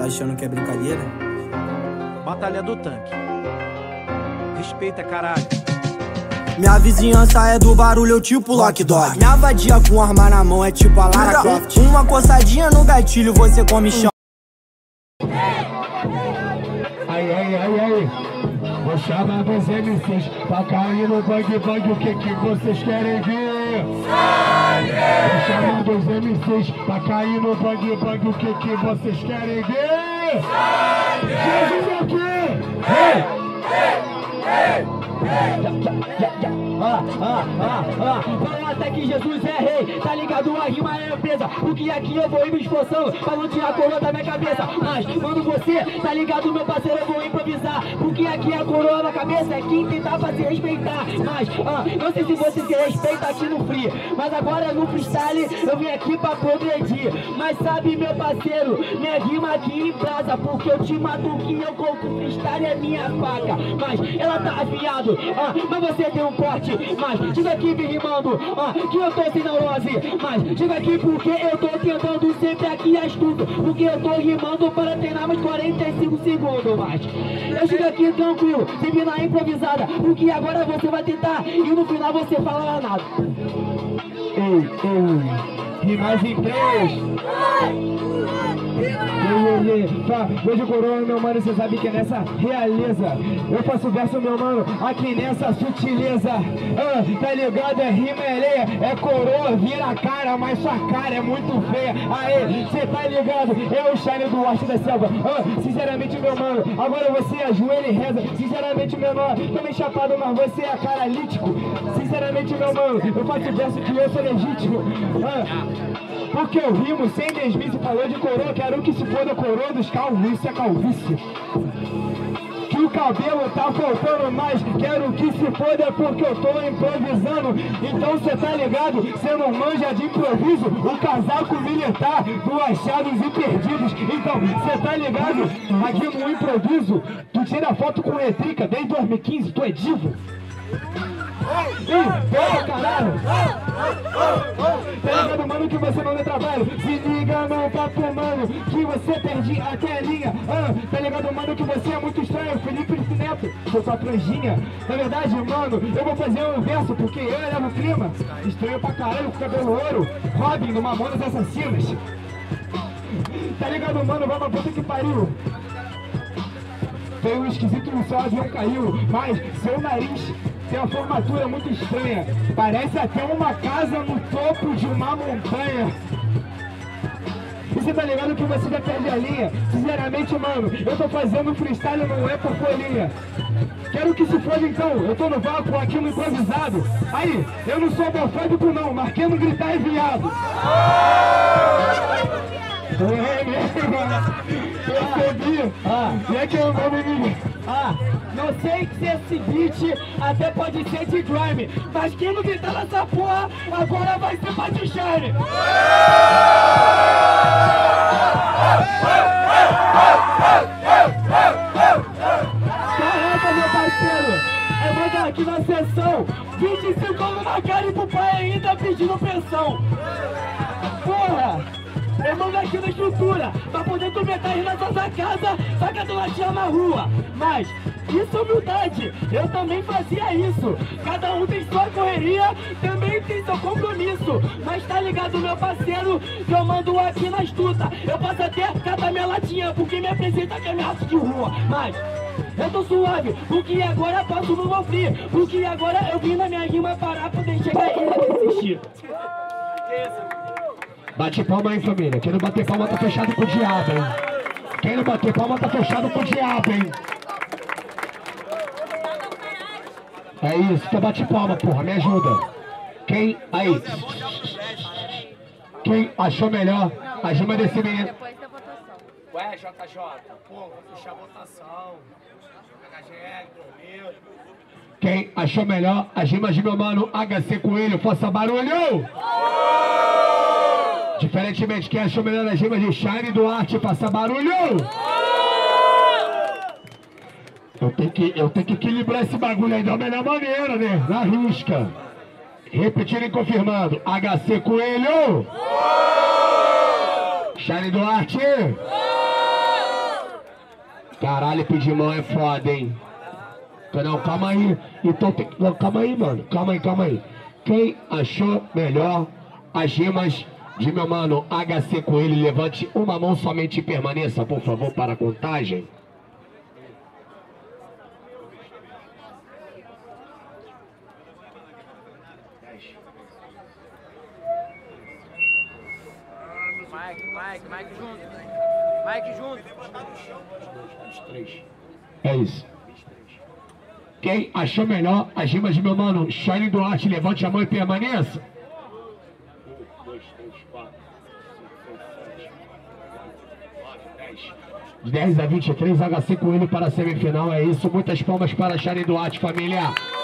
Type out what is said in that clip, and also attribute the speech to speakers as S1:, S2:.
S1: Tá achando que é brincadeira?
S2: Batalha do Tanque. Respeita, caralho.
S1: Minha vizinhança é do barulho, eu tipo Lock Dog. Minha vadia com arma na mão é tipo a Lara Croft. Uma coçadinha no gatilho, você come chão.
S3: Aí. Vou chamar meus MCs pra cair no bang bang. O que vocês querem ver? Vou chamar meus MCs pra cair no bang bang. O que vocês querem ver? Jesus aqui!
S4: Fala até que Jesus é rei, tá ligado? A rima é pesa. Porque aqui eu vou ir me esforçando pra não tirar a coroa da minha cabeça. Mas, mano, você, tá ligado, meu parceiro? Eu vou improvisar. Porque aqui a coroa na cabeça é quem tentar pra se respeitar. Mas, não sei se você se respeita aqui no free, mas agora no freestyle eu vim aqui pra progredir. Mas sabe, meu parceiro, minha rima aqui em brasa. Porque eu te mato que eu compro freestyle é minha faca. Mas ela tá afiado, mas você tem um corte. Mas diga aqui me rimando, que eu tô sem neurose. Mas diga aqui porque eu tô tentando sempre aqui astuto. Porque eu tô rimando para treinar mais 45 segundos. Mas eu chego aqui tranquilo, sempre na improvisada. Porque agora você vai tentar e no final você fala nada.
S3: Rimas em 3. Hoje coroa, meu mano, cê sabe que é nessa realeza. Eu faço verso, meu mano, aqui nessa sutileza. Tá ligado? É rima, é leia, é coroa, vira a cara, mas sua cara é muito feia. Aê, cê tá ligado? É o Shine do Arte da Selva. Sinceramente, meu mano, agora você ajoelha e reza. Sinceramente, meu mano, tô meio chapado, mas você é caralítico. Sinceramente, meu mano, eu faço verso que eu sou legítimo. Porque eu rimo sem desmice, falou de coroa, quero que se foda a coroa dos calvos, isso é calvície. Que o cabelo tá faltando mais, quero que se foda porque eu tô improvisando. Então cê tá ligado, cê não manja de improviso, o casaco militar do Achados e Perdidos. Então cê tá ligado, aqui no improviso, tu tira foto com elétrica desde 2015, tu é divo. Caralho! Tá ligado, mano, que você não dê trabalho. Se liga, não, papo, mano, que você perde até a linha. Tá ligado, mano, que você é muito estranho. Felipe Neto, sou sua franjinha. Na verdade, mano, eu vou fazer um verso porque eu levo o clima. Estranho pra caralho, com cabelo ouro. Robin, no Mamonas Assassinas. Tá ligado, mano, vai pra puta que pariu. Tem um esquisito no seu avião caiu, mas seu nariz tem uma formatura muito estranha. Parece até uma casa no topo de uma montanha. E você tá ligado que você já perde a linha? Sinceramente, mano, eu tô fazendo freestyle, não é por folhinha. Quero que se foda então, eu tô no vácuo aqui no improvisado. Aí, eu não sou homofóbico não, mas quem não gritar é viado. Percebi. E é que eu vou me...
S4: Não sei se esse beat até pode ser de grime, mas quem não gritar nessa porra, agora vai ser pra de shine. Caraca, meu parceiro, eu vou dar aqui na sessão 25 anos na cara e pro pai ainda pedindo pensão. Porra! Eu mando aqui na estrutura, pra poder tu meter na sua casa, só que a dona te ama na rua. Mas, isso é humildade, eu também fazia isso. Cada um tem sua correria, também tem seu compromisso. Mas tá ligado, meu parceiro, que eu mando aqui na estuta. Eu posso até catar minha latinha, porque me apresenta que é minha arte de rua. Mas, eu tô suave, porque agora passo no meu free. Porque agora eu vim na minha rima parar, poder chegar e desistir.
S3: Bate palma aí, família. Quem não bater palma tá fechado com o diabo, hein? Quem não bater palma tá fechado com o diabo, hein? É isso, então bate palma, porra, me ajuda. Quem aí? Quem achou melhor a rima desse menino?
S2: Ué, JJ, pô, vou fechar a votação. HGL, dormiu.
S3: Quem achou melhor as rimas de meu mano HC Coelho, faça barulho! Diferentemente, quem achou melhor as rimas de Shine Duarte, faça barulho! Eu tenho que equilibrar esse bagulho aí da melhor maneira, né? Na risca. Repetindo e confirmando. HC Coelho! Shine Duarte!
S2: Caralho, pedir mão é foda, hein? Não, calma aí. Então tem... Não, calma aí, mano. Calma aí. Quem achou melhor as rimas de meu mano HC Coelho, levante uma mão somente e permaneça, por favor, para a contagem.
S5: Mike junto. Mike junto.
S2: 23. É isso. Quem achou melhor as rimas de meu mano Shine Duarte, levante a mão e permaneça. 1, 2, 3, 4, 5, 6, 7, 8, 9, 10. De 10 a 23, HC Coelho para a semifinal. É isso. Muitas palmas para Shine Duarte, família.